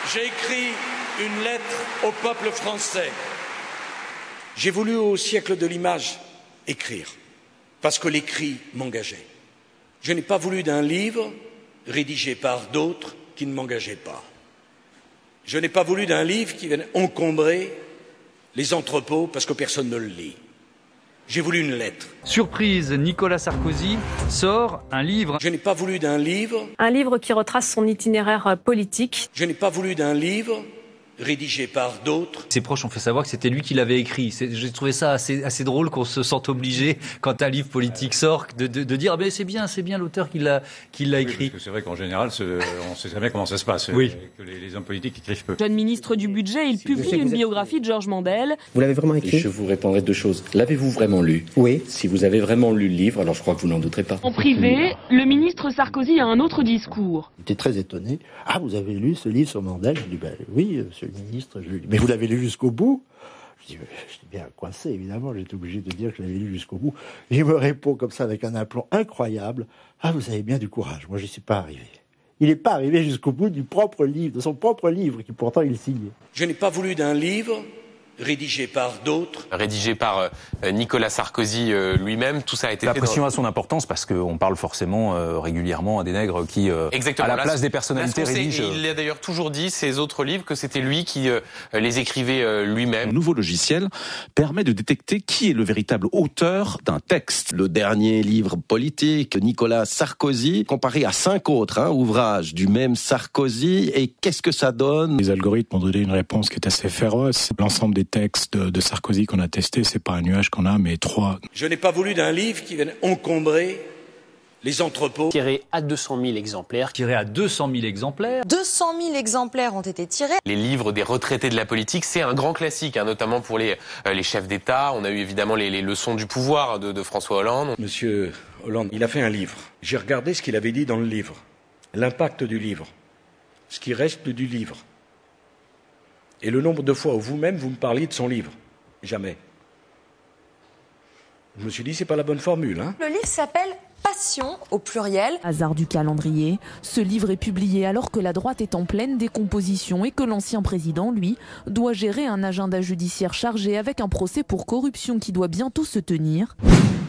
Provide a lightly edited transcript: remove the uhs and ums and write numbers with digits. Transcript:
J'ai écrit une lettre au peuple français. J'ai voulu au siècle de l'image écrire, parce que l'écrit m'engageait. Je n'ai pas voulu d'un livre rédigé par d'autres qui ne m'engageaient pas. Je n'ai pas voulu d'un livre qui vienne encombrer les entrepôts parce que personne ne le lit. J'ai voulu une lettre. Surprise, Nicolas Sarkozy sort un livre. Je n'ai pas voulu d'un livre. Un livre qui retrace son itinéraire politique. Je n'ai pas voulu d'un livre rédigé par d'autres. Ses proches ont fait savoir que c'était lui qui l'avait écrit. J'ai trouvé ça assez drôle qu'on se sente obligé, quand un livre politique sort, de dire ah ben c'est bien l'auteur qui l'a écrit. Parce que c'est vrai qu'en général, on ne sait jamais comment ça se passe. Oui. Que les hommes politiques écrivent peu. Jeune ministre du budget, il publie une biographie de Georges Mandel. Vous l'avez vraiment écrit ? Je vous répondrai deux choses. L'avez-vous vraiment lu ? Oui. Si vous avez vraiment lu le livre, alors je crois que vous n'en douterez pas. En privé, le ministre Sarkozy a un autre discours. J'étais très étonné. Ah, vous avez lu ce livre sur Mandel ? Je dis, ben oui, monsieur le ministre, je lui dis, mais vous l'avez lu jusqu'au bout ? J'étais bien coincé, évidemment, j'étais obligé de dire que je l'avais lu jusqu'au bout. Il me répond comme ça avec un aplomb incroyable. Ah, vous avez bien du courage, moi je n'y suis pas arrivé. Il n'est pas arrivé jusqu'au bout de son propre livre, qui pourtant il signait. Je n'ai pas voulu d'un livre rédigé par d'autres. Rédigé par Nicolas Sarkozy lui-même, tout ça a été La fait pression a son importance parce qu'on parle forcément régulièrement à des nègres qui, Exactement. à la place des personnalités, rédigent. Il a d'ailleurs toujours dit, ses autres livres, que c'était lui qui les écrivait lui-même. Un nouveau logiciel permet de détecter qui est le véritable auteur d'un texte. Le dernier livre politique, Nicolas Sarkozy, comparé à 5 autres ouvrages du même Sarkozy. Et qu'est-ce que ça donne ? Les algorithmes ont donné une réponse qui est assez féroce. L'ensemble des textes de Sarkozy qu'on a testés, c'est pas un nuage qu'on a, mais 3. Je n'ai pas voulu d'un livre qui vienne encombrer les entrepôts. Tiré à 200 000 exemplaires. Tiré à 200 000 exemplaires. 200 000 exemplaires ont été tirés. Les livres des retraités de la politique, c'est un grand classique, notamment pour les chefs d'État. On a eu évidemment les leçons du pouvoir de François Hollande. Monsieur Hollande, il a fait un livre. J'ai regardé ce qu'il avait dit dans le livre, l'impact du livre, ce qui reste du livre. Et le nombre de fois où vous-même, vous me parliez de son livre. Jamais. Je me suis dit, c'est pas la bonne formule, Le livre s'appelle Passion, au pluriel. Hasard du calendrier, ce livre est publié alors que la droite est en pleine décomposition et que l'ancien président, lui, doit gérer un agenda judiciaire chargé avec un procès pour corruption qui doit bientôt se tenir.